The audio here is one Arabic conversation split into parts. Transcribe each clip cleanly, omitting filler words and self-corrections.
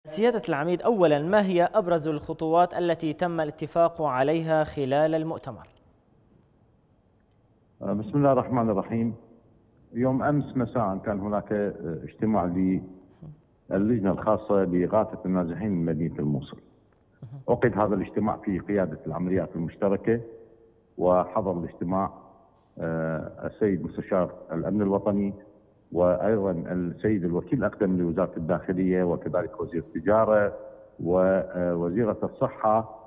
سيادة العميد، أولا ما هي أبرز الخطوات التي تم الاتفاق عليها خلال المؤتمر؟ بسم الله الرحمن الرحيم. يوم أمس مساء كان هناك اجتماع للجنة الخاصة بإغاثة النازحين من مدينة الموصل. عقد هذا الاجتماع في قيادة العمليات المشتركة، وحضر الاجتماع السيد مستشار الأمن الوطني، وأيضا السيد الوكيل الأقدم لوزارة الداخلية، وكذلك وزير التجارة ووزيرة الصحة،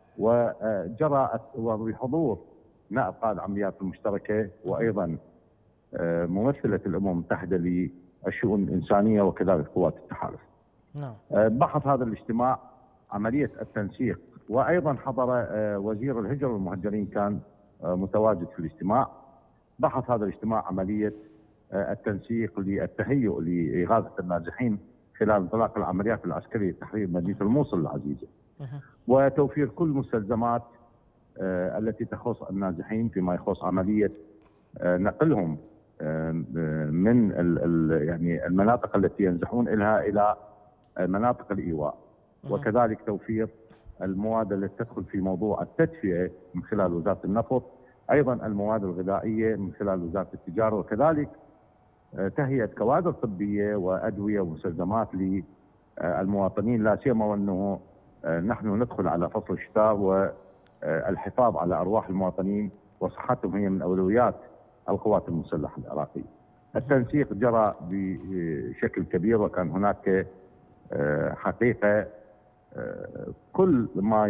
وجرى وبحضور نائب قائد العمليات المشتركة، وأيضا ممثلة الأمم المتحدة للشؤون الإنسانية، وكذلك قوات التحالف. بحث هذا الاجتماع عملية التنسيق، وأيضا حضر وزير الهجرة والمهجرين، كان متواجد في الاجتماع. بحث هذا الاجتماع عملية التنسيق للتهيؤ لإغاثة النازحين خلال انطلاق العمليات العسكرية لتحرير مدينة الموصل العزيزة، وتوفير كل مستلزمات التي تخص النازحين فيما يخص عملية نقلهم من يعني المناطق التي ينزحون إلها إلى مناطق الإيواء، وكذلك توفير المواد التي تدخل في موضوع التدفئة من خلال وزارة النفط، أيضا المواد الغذائية من خلال وزارة التجارة، وكذلك تهيئة كوادر طبية وأدوية ومستلزمات للمواطنين، لا سيما وأنه نحن ندخل على فصل الشتاء، والحفاظ على أرواح المواطنين وصحتهم هي من أولويات القوات المسلحة العراقية. التنسيق جرى بشكل كبير، وكان هناك حقيقة كل ما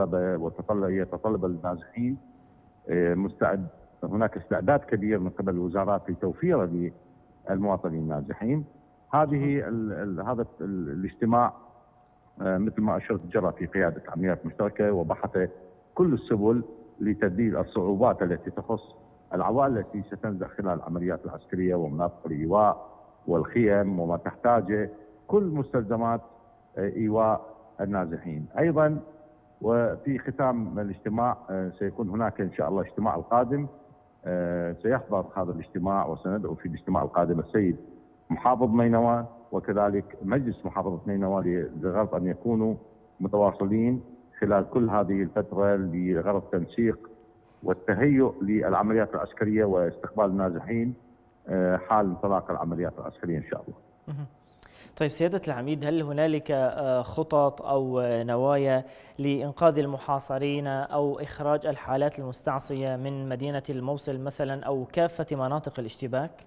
يتطلب النازحين مستعد. هناك استعداد كبير من قبل الوزارات لتوفيره للمواطنين النازحين. هذا الاجتماع مثل ما أشرت جرى في قيادة عمليات مشتركة، وبحث كل السبل لتذليل الصعوبات التي تخص العوائل التي ستنزح خلال العمليات العسكرية، ومناطق الإيواء والخيم وما تحتاجه كل مستلزمات إيواء النازحين. أيضا وفي ختام الاجتماع سيكون هناك إن شاء الله اجتماع القادم، سيحضر هذا الاجتماع وسندعو في الاجتماع القادم السيد محافظ نينوى، وكذلك مجلس محافظة نينوى، لغرض أن يكونوا متواصلين خلال كل هذه الفترة لغرض تنسيق والتهيؤ للعمليات العسكرية واستقبال النازحين حال انطلاق العمليات العسكرية إن شاء الله. طيب سيادة العميد، هل هنالك خطط أو نوايا لإنقاذ المحاصرين أو إخراج الحالات المستعصية من مدينة الموصل مثلا، أو كافة مناطق الاشتباك؟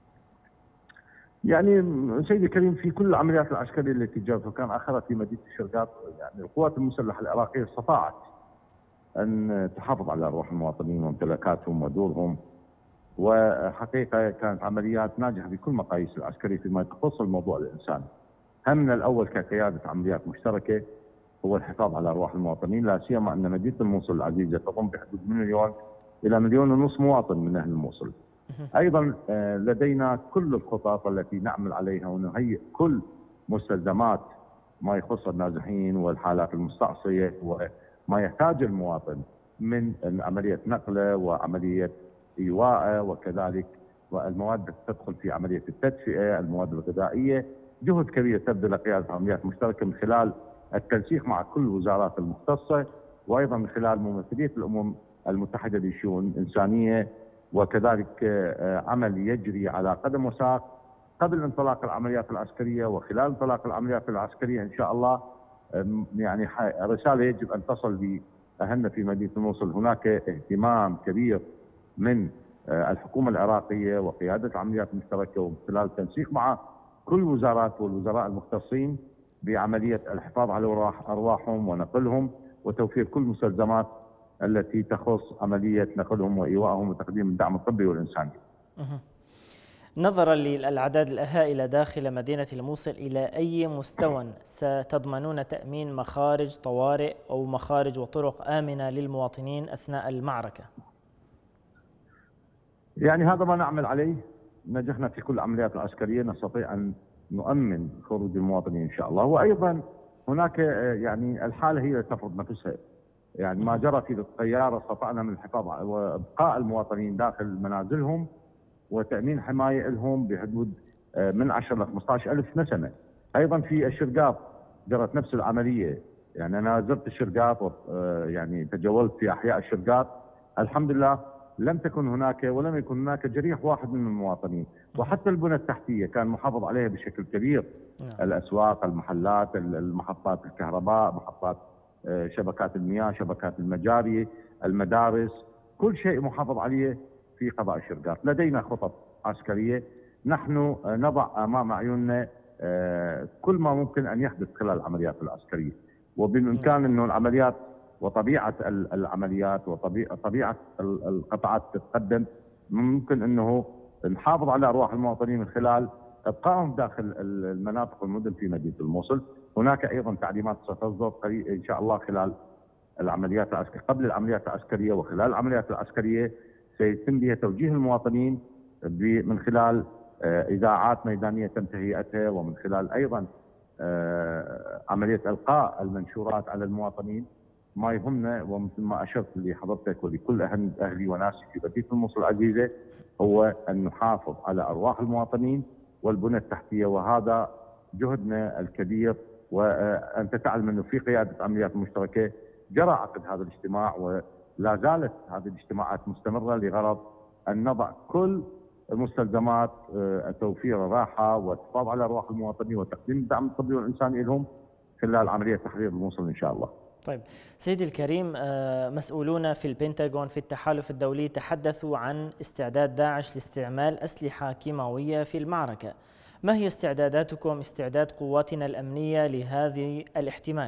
يعني سيدي الكريم، في كل العمليات العسكرية التي جرت وكان آخرها في مدينة الشرقاط، يعني القوات المسلحة العراقية استطاعت أن تحافظ على أرواح المواطنين وامتلاكاتهم ودورهم، وحقيقة كانت عمليات ناجحة بكل مقاييس العسكرية فيما يخص الموضوع الإنساني. همنا الأول كقيادة عمليات مشتركة هو الحفاظ على أرواح المواطنين، لا سيما أن مدينة الموصل العزيزة تضم بحدود 1 مليون إلى 1.5 مليون مواطن من أهل الموصل. أيضا لدينا كل الخطط التي نعمل عليها ونهيئ كل مستلزمات ما يخص النازحين والحالات المستعصية وما يحتاج المواطن من عملية نقله وعملية إيواءه، وكذلك والمواد التي تدخل في عملية التدفئة، المواد الغذائية. جهد كبير تبذل قيادة عمليات مشتركة من خلال التنسيق مع كل الوزارات المختصة، وأيضا من خلال ممثلية الأمم المتحدة للشؤون الإنسانية، وكذلك عمل يجري على قدم وساق قبل انطلاق العمليات العسكرية وخلال انطلاق العمليات العسكرية إن شاء الله. يعني رسالة يجب أن تصل لأهلنا في مدينة الموصل. هناك اهتمام كبير من الحكومة العراقية وقيادة العمليات المشتركة، ومن خلال التنسيق مع كل الوزارات والوزراء المختصين بعملية الحفاظ على أرواحهم ونقلهم، وتوفير كل المستلزمات التي تخص عملية نقلهم وإيوائهم وتقديم الدعم الطبي والإنساني. نظرا للأعداد الهائلة داخل مدينة الموصل، إلى أي مستوى ستضمنون تأمين مخارج طوارئ أو مخارج وطرق آمنة للمواطنين أثناء المعركة؟ يعني هذا ما نعمل عليه. نجحنا في كل العمليات العسكرية، نستطيع أن نؤمن خروج المواطنين إن شاء الله. وأيضا هناك يعني الحالة هي تفرض نفسها، يعني ما جرى في الطيارة استطعنا من الحفاظ وابقاء المواطنين داخل منازلهم وتامين حمايه لهم بحدود من 10 ل 15 الف نسمه. ايضا في الشرقاط جرت نفس العمليه. يعني انا زرت الشرقاط يعني تجولت في احياء الشرقاط، الحمد لله لم تكن هناك ولم يكن هناك جريح واحد من المواطنين، وحتى البنى التحتيه كان محافظ عليها بشكل كبير. الاسواق، المحلات، المحطات الكهرباء، محطات شبكات المياه، شبكات المجاري، المدارس، كل شيء محافظ عليه في قضاء الشرقاط. لدينا خطط عسكريه، نحن نضع امام اعيننا كل ما ممكن ان يحدث خلال العمليات العسكريه، وبالامكان انه العمليات وطبيعه العمليات وطبيعه القطاعات تتقدم، ممكن انه نحافظ على ارواح المواطنين من خلال ابقائهم داخل المناطق والمدن في مدينه الموصل. هناك ايضا تعليمات ستصدر ان شاء الله خلال العمليات العسكريه، قبل العمليات العسكريه وخلال العمليات العسكريه سيتم بها توجيه المواطنين من خلال اذاعات ميدانيه تم تهيئتها، ومن خلال ايضا عمليه القاء المنشورات على المواطنين. ما يهمنا ومثل ما اشرت لحضرتك ولكل اهلي وناسي في مدينه الموصل العزيزه هو ان نحافظ على ارواح المواطنين والبنى التحتيه، وهذا جهدنا الكبير. وانت تعلم انه في قياده عمليات مشتركه جرى عقد هذا الاجتماع، ولا زالت هذه الاجتماعات مستمره لغرض ان نضع كل مستلزمات توفير الراحه والحفاظ على ارواح المواطنين وتقديم الدعم الطبي والانساني لهم خلال عمليه تحرير الموصل ان شاء الله. طيب سيدي الكريم، مسؤولون في البنتاغون في التحالف الدولي تحدثوا عن استعداد داعش لاستعمال أسلحة كيماوية في المعركة. ما هي استعداداتكم، استعداد قواتنا الأمنية لهذه الاحتمال؟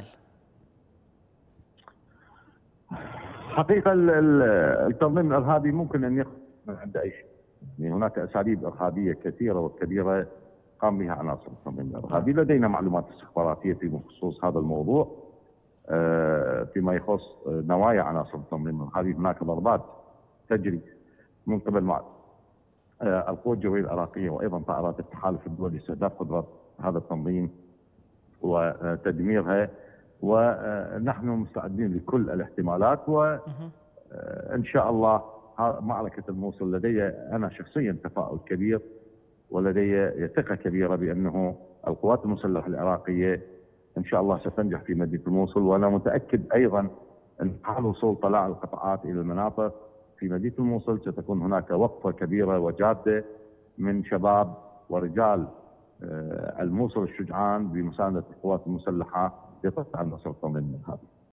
حقيقة التنظيم الإرهابي ممكن أن يخرج من عند أي شيء. يعني هناك أساليب إرهابية كثيرة وكبيرة قام بها عناصر التنظيم الإرهابي. لدينا معلومات استخباراتية في خصوص هذا الموضوع. فيما يخص نوايا عناصر التنظيم الإرهابي، هناك ضربات تجري من قبل القوى الجوية العراقية وأيضا طائرات التحالف الدولي لاستهداف قدرات هذا التنظيم وتدميرها، ونحن مستعدين لكل الاحتمالات. وإن شاء الله معركة الموصل لدي أنا شخصيا تفاؤل كبير ولدي ثقة كبيرة بأنه القوات المسلحة العراقية إن شاء الله ستنجح في مدينة الموصل. وأنا متأكد أيضا أن حال وصول طلاع القطاعات إلى المناطق في مدينة الموصل ستكون هناك وقفة كبيرة وجادة من شباب ورجال الموصل الشجعان بمساندة القوات المسلحة لقطع النصر التنظيمي الإرهابي.